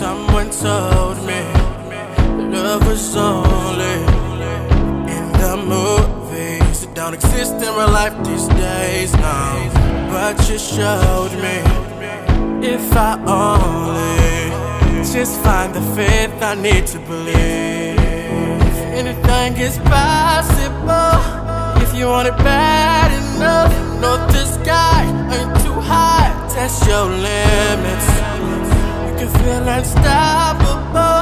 Someone told me love was only in the movies. It don't exist in real life these days, no. But you showed me, if I only just find the faith I need to believe, anything is possible if you want it bad enough. Know the sky ain't too high, test your limits. You can feel unstoppable,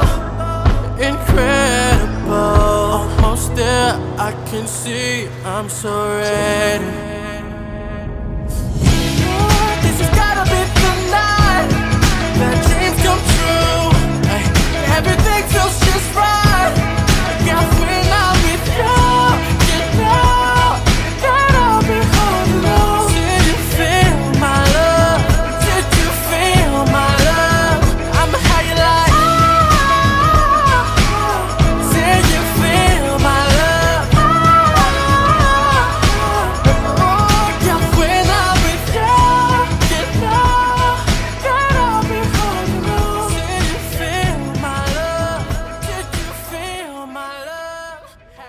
incredible. Almost there, I can see I'm so ready. This has gotta be the night that dreams come true. Ay, everything feels just right. Yeah, when I'm with you, you know that I'll be holding on. Did you feel my love? Did you feel my love? I'ma how you like. Did you feel my love? Oh, yeah, when I'm with you, you know that I'll be holding on. Did you feel my love? Did you feel my love?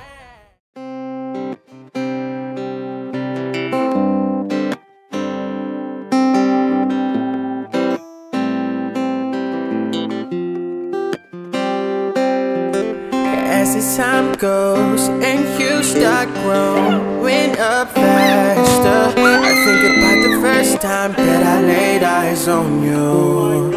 As the time goes and you start growing up faster, I think about the first time that I laid eyes on you.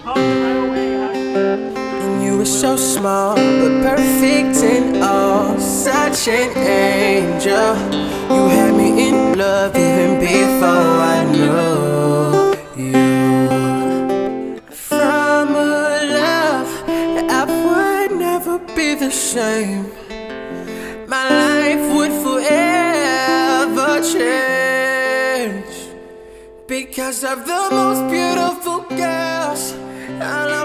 And you were so small but perfect in all, such an angel. You had me in love even before I knew you. From a love I would never be the same. My life would forever change because of the most beautiful girls.